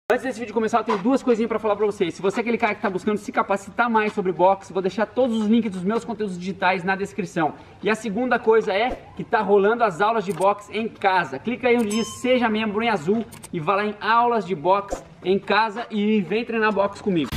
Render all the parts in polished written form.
Antes desse vídeo começar, eu tenho duas coisinhas pra falar pra vocês. Se você é aquele cara que tá buscando se capacitar mais sobre boxe, vou deixar todos os links dos meus conteúdos digitais na descrição. E a segunda coisa é que tá rolando as aulas de boxe em casa. Clica aí onde diz Seja Membro em azul e vá lá em Aulas de Boxe em Casa e vem treinar boxe comigo.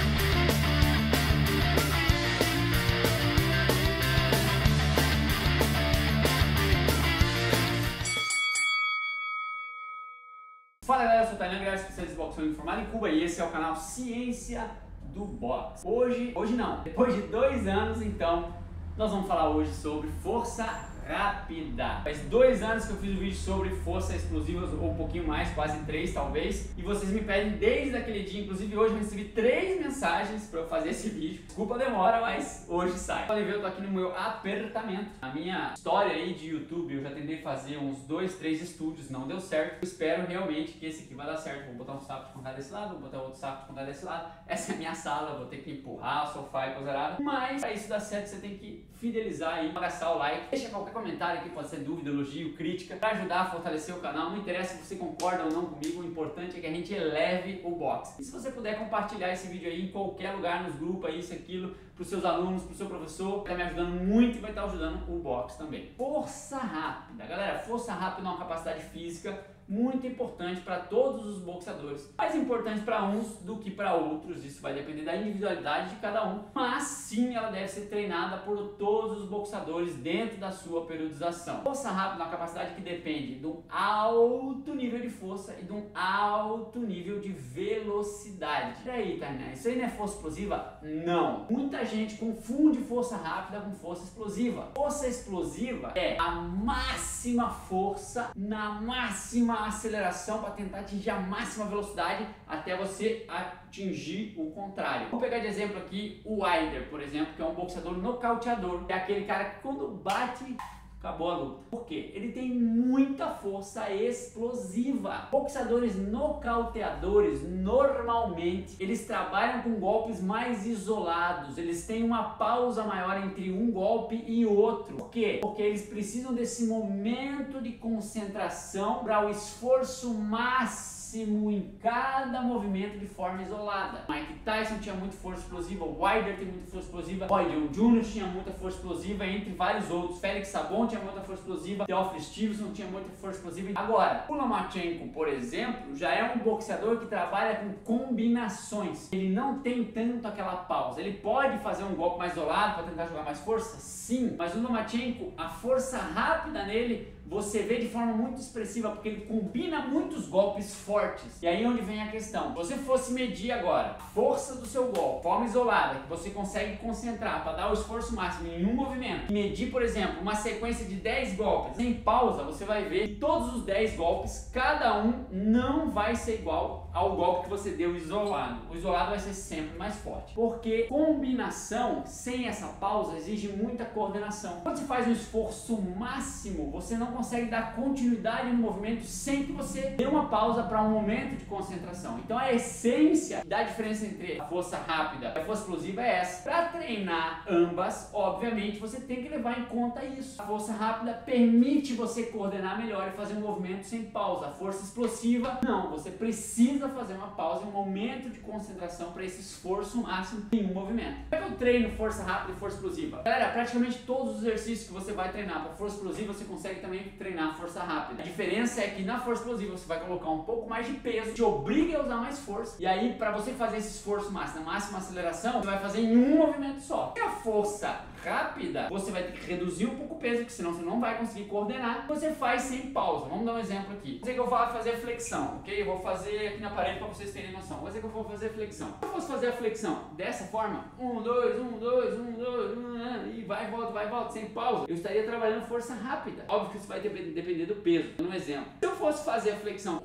Fala galera, eu sou o Tainan, especialista de boxe formado em Cuba e esse é o canal Ciência do Boxe. Hoje não, depois de 2 anos então, nós vamos falar hoje sobre força rápida. Faz 2 anos que eu fiz um vídeo sobre força explosiva, ou um pouquinho mais, quase 3 talvez, e vocês me pedem desde aquele dia, inclusive hoje eu recebi 3 mensagens para eu fazer esse vídeo. Desculpa a demora, mas hoje sai. Podem ver, eu tô aqui no meu apertamento. A minha história aí de YouTube, eu já tentei fazer uns 2, 3 estúdios, não deu certo. Eu espero realmente que esse aqui vai dar certo. Vou botar um saco de pancada desse lado, vou botar outro saco de pancada desse lado. Essa é a minha sala, vou ter que empurrar o sofá e coisa errada. Mas para isso dar certo, você tem que fidelizar aí, abraçar o like, deixa qualquer comentário aqui, pode ser dúvida, elogio, crítica, para ajudar a fortalecer o canal. Não interessa se você concorda ou não comigo, o importante é que a gente eleve o boxe. E se você puder compartilhar esse vídeo aí em qualquer lugar, nos grupos, aí, isso, aquilo, para os seus alunos, para o seu professor, vai estar me ajudando muito e vai estar ajudando o boxe também. Força rápida, galera, força rápida é uma capacidade física muito importante para todos os boxeadores. Mais importante para uns do que para outros, isso vai depender da individualidade de cada um, mas sim ela deve ser treinada por todos os boxeadores dentro da sua periodização. Força rápida é uma capacidade que depende de um alto nível de força e de um alto nível de velocidade. E aí, Tainá, isso aí não é força explosiva? Não! Muita gente confunde força rápida com força explosiva. Força explosiva é a máxima força na máxima aceleração para tentar atingir a máxima velocidade até você atingir o contrário. Vou pegar de exemplo aqui o Wilder, por exemplo, que é um boxeador nocauteador. É aquele cara que quando bate, acabou a luta. Por quê? Ele tem muita força explosiva. Boxeadores nocauteadores, normalmente, eles trabalham com golpes mais isolados. Eles têm uma pausa maior entre um golpe e outro. Por quê? Porque eles precisam desse momento de concentração para o esforço máximo em cada movimento de forma isolada. Mike Tyson tinha muita força explosiva, o Wilder tem muita força explosiva, Roy Jones Jr. tinha muita força explosiva, entre vários outros. Felix Sabon tinha muita força explosiva, Teófilo Stevenson tinha muita força explosiva. Agora, o Lomachenko, por exemplo, já é um boxeador que trabalha com combinações. Ele não tem tanto aquela pausa. Ele pode fazer um golpe mais isolado para tentar jogar mais força? Sim, mas o Lomachenko, a força rápida nele, você vê de forma muito expressiva, porque ele combina muitos golpes fortes. E aí onde vem a questão. Se você fosse medir agora a força do seu golpe, de forma isolada, que você consegue concentrar para dar o esforço máximo em um movimento, e medir, por exemplo, uma sequência de 10 golpes sem pausa, você vai ver que todos os 10 golpes, cada um não vai ser igual ao golpe que você deu isolado. O isolado vai ser sempre mais forte. Porque combinação sem essa pausa exige muita coordenação. Quando você faz um esforço máximo, você não consegue dar continuidade no movimento sem que você dê uma pausa para um momento de concentração. Então a essência da diferença entre a força rápida e a força explosiva é essa. Para treinar ambas, obviamente, você tem que levar em conta isso. A força rápida permite você coordenar melhor e fazer um movimento sem pausa. A força explosiva, não. Você precisa fazer uma pausa e um momento de concentração para esse esforço máximo em um movimento. Como é que eu treino força rápida e força explosiva? Galera, praticamente todos os exercícios que você vai treinar para força explosiva, você consegue também treinar força rápida. A diferença é que na força explosiva você vai colocar um pouco mais de peso, te obriga a usar mais força, e aí para você fazer esse esforço máximo, na máxima aceleração, você vai fazer em um movimento só. E a força rápida, você vai ter que reduzir um pouco o peso, porque senão você não vai conseguir coordenar. Você faz sem pausa. Vamos dar um exemplo aqui. Vou dizer que eu vou fazer flexão, ok? Eu vou fazer aqui na parede para vocês terem noção. Vou dizer que eu vou fazer flexão. Se eu fosse fazer a flexão dessa forma, 1, 2, 1, 2, 1, 2, 1, e vai e volta, sem pausa, eu estaria trabalhando força rápida. Óbvio que isso vai depender do peso. Dando um exemplo. Se eu fosse fazer a flexão,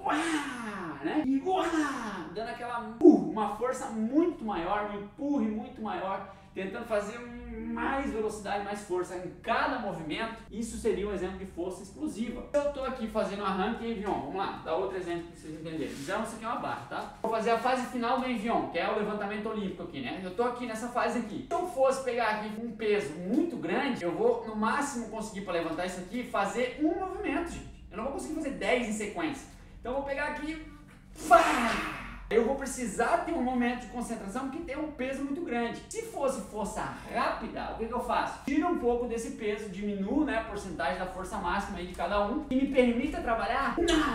né? E dando aquela uma força muito maior, um empurre muito maior, tentando fazer mais velocidade, mais força em cada movimento, isso seria um exemplo de força explosiva. Eu estou aqui fazendo arranque em avião, vamos lá, dá outro exemplo para vocês entenderem. Então isso aqui é uma barra, tá? Vou fazer a fase final do avião, que é o levantamento olímpico aqui, né? Eu estou aqui nessa fase aqui. Se eu fosse pegar aqui um peso muito grande, eu vou no máximo conseguir para levantar isso aqui, fazer um movimento, gente. Eu não vou conseguir fazer 10 em sequência. Então eu vou pegar aqui, precisar ter um momento de concentração porque tem um peso muito grande. Se fosse força rápida, o que eu faço? Tiro um pouco desse peso, diminuo, né, a porcentagem da força máxima aí de cada um e me permita trabalhar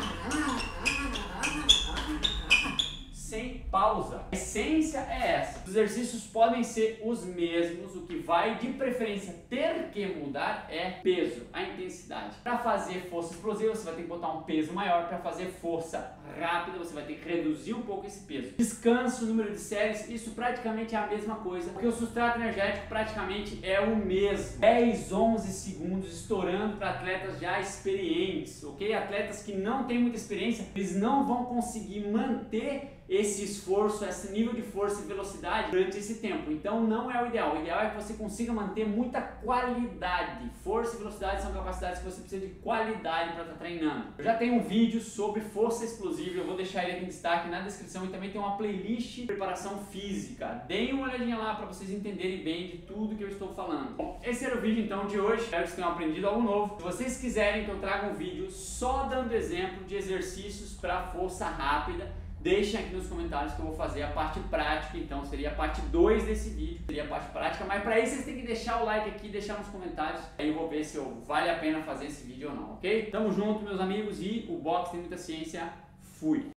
sem pausa. A essência é essa. Os exercícios podem ser os mesmos, o que vai de preferência ter que mudar é peso, a intensidade. Para fazer força explosiva você vai ter que botar um peso maior, para fazer força rápida você vai ter que reduzir um pouco esse peso. Descanso, número de séries, isso praticamente é a mesma coisa, porque o substrato energético praticamente é o mesmo. 10, 11 segundos estourando para atletas já experientes, ok? Atletas que não têm muita experiência, eles não vão conseguir manter esse esforço, esse nível de força e velocidade durante esse tempo. Então não é o ideal. O ideal é que você consiga manter muita qualidade. Força e velocidade são capacidades que você precisa de qualidade para estar treinando. Eu já tenho um vídeo sobre força explosiva, eu vou deixar ele aqui em destaque na descrição, e também tem uma playlist de preparação física. Deem uma olhadinha lá para vocês entenderem bem de tudo que eu estou falando. Bom, esse era o vídeo então de hoje. Espero que vocês tenham aprendido algo novo. Se vocês quiserem que eu traga um vídeo só dando exemplo de exercícios para força rápida, deixem aqui nos comentários que eu vou fazer a parte prática, então seria a parte 2 desse vídeo, seria a parte prática, mas para isso vocês têm que deixar o like aqui, deixar nos comentários, aí eu vou ver se vale a pena fazer esse vídeo ou não, ok? Tamo junto, meus amigos, e o boxe tem muita ciência, fui!